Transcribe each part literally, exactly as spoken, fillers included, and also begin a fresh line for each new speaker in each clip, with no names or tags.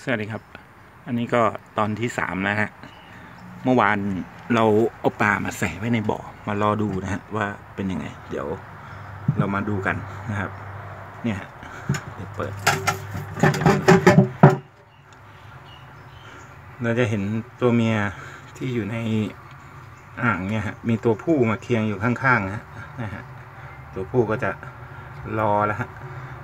สวัสดีครับอันนี้ก็ตอนที่สามนะฮะเมื่อวานเราเอาปลามาใส่ไว้ในบ่อมารอดูนะฮะว่าเป็นยังไงเดี๋ยวเรามาดูกันนะครับเนี่ยเดี๋ยวเปิดเราจะเห็นตัวเมียที่อยู่ในอ่างเนี่ยฮะมีตัวผู้มาเคียงอยู่ข้างๆนะนะฮะตัวผู้ก็จะรอแล้วฮะ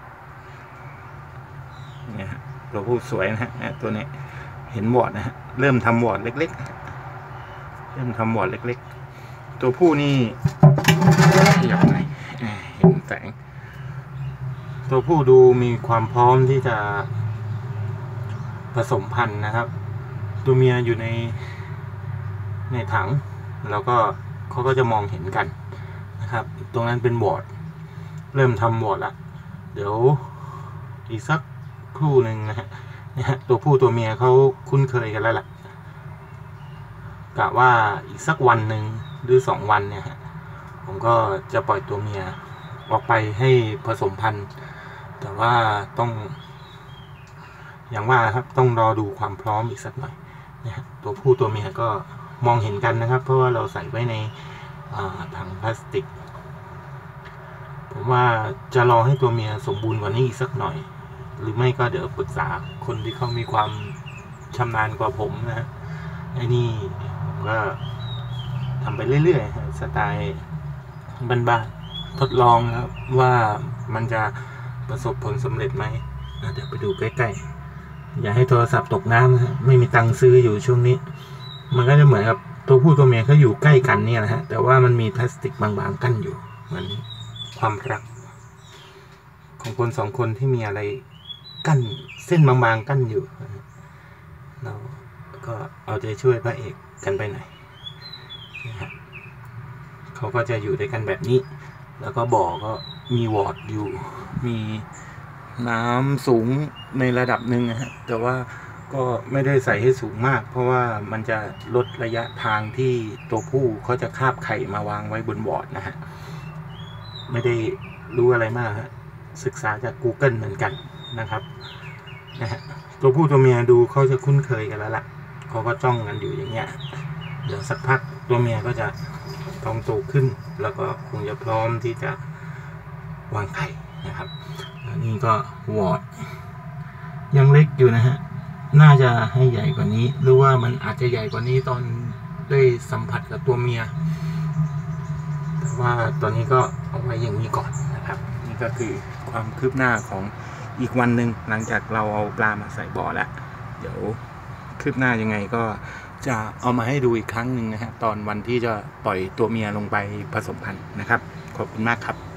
เนี่ยฮะตัวผู้สวยนะฮะตัวนี้เห็นวอร์ดนะฮะเริ่มทำวอร์ดเล็กๆเริ่มทำวอร์ดเล็กๆตัวผู้นี่ขยับหน่อยเห็นแสงตัวผู้ดูมีความพร้อมที่จะผสมพันธุ์นะครับตัวเมียอยู่ในในถังแล้วก็เขาก็จะมองเห็นกันนะครับตรงนั้นเป็นวอร์ดเริ่มทำวอร์ดละเดี๋ยวอีกสักครู่หนึ่งนะฮะเนี่ยตัวผู้ตัวเมียเขาคุ้นเคยกันแล้วแหละกะว่าอีกสักวันหนึ่งหรือสองวันเนี่ยฮะผมก็จะปล่อยตัวเมียออกไปให้ผสมพันธุ์แต่ว่าต้องอย่างว่าครับต้องรอดูความพร้อมอีกสักหน่อยเนี่ยตัวผู้ตัวเมียก็มองเห็นกันนะครับเพราะว่าเราใส่ไว้ในถังพลาสติกผมว่าจะรอให้ตัวเมียสมบูรณ์กว่านี้อีกสักหน่อยหรือไม่ก็เดี๋ยวปรึกษาคนที่เขามีความชำนาญกว่าผมนะฮะไอ้นี่ผมก็ทำไปเรื่อยๆสไตล์บ้านๆทดลองครับว่ามันจะประสบผลสำเร็จไหมเดี๋ยวไปดูใกล้ๆอย่าให้โทรศัพท์ตกน้ำนะไม่มีตังค์ซื้ออยู่ช่วงนี้มันก็จะเหมือนกับตัวผู้ตัวเมียเขาอยู่ใกล้กันเนี่ยนะฮะแต่ว่ามันมีพลาสติกบางๆกั้นอยู่เหมือนความรักของคนสองคนที่มีอะไรกั้นเส้นบางๆกั้นอยู่เราก็เอาใจช่วยพระเอกกันไปหน่อยนะฮะเขาก็จะอยู่ด้วยกันแบบนี้แล้วก็บ่อก็มีวอร์ดอยู่มีน้ำสูงในระดับหนึ่งนะฮะแต่ว่าก็ไม่ได้ใส่ให้สูงมากเพราะว่ามันจะลดระยะทางที่ตัวผู้เขาจะคาบไข่มาวางไว้บนวอร์ดนะฮะไม่ได้รู้อะไรมากฮะศึกษาจาก Google เหมือนกันนะครับนะฮะตัวผู้ตัวเมียดูเขาจะคุ้นเคยกันแล้วล่ะเขาก็จ้องกันอยู่อย่างเงี้ยเดี๋ยวสักพักตัวเมียก็จะท้องโตขึ้นแล้วก็คงจะพร้อมที่จะวางไข่นะครับแล้วนี่ก็วอร์ดยังเล็กอยู่นะฮะน่าจะให้ใหญ่กว่านี้หรือว่ามันอาจจะใหญ่กว่านี้ตอนได้สัมผัสกับตัวเมียแต่ว่าตอนนี้ก็เอาไว้อย่างนี้ก่อนนะครับนี่ก็คือความคืบหน้าของอีกวันหนึ่งหลังจากเราเอาปลามาใส่บ่อแล้วเดี๋ยวคืบหน้ายังไงก็จะเอามาให้ดูอีกครั้งหนึ่งนะฮะตอนวันที่จะปล่อยตัวเมียลงไปผสมพันธุ์นะครับขอบคุณมากครับ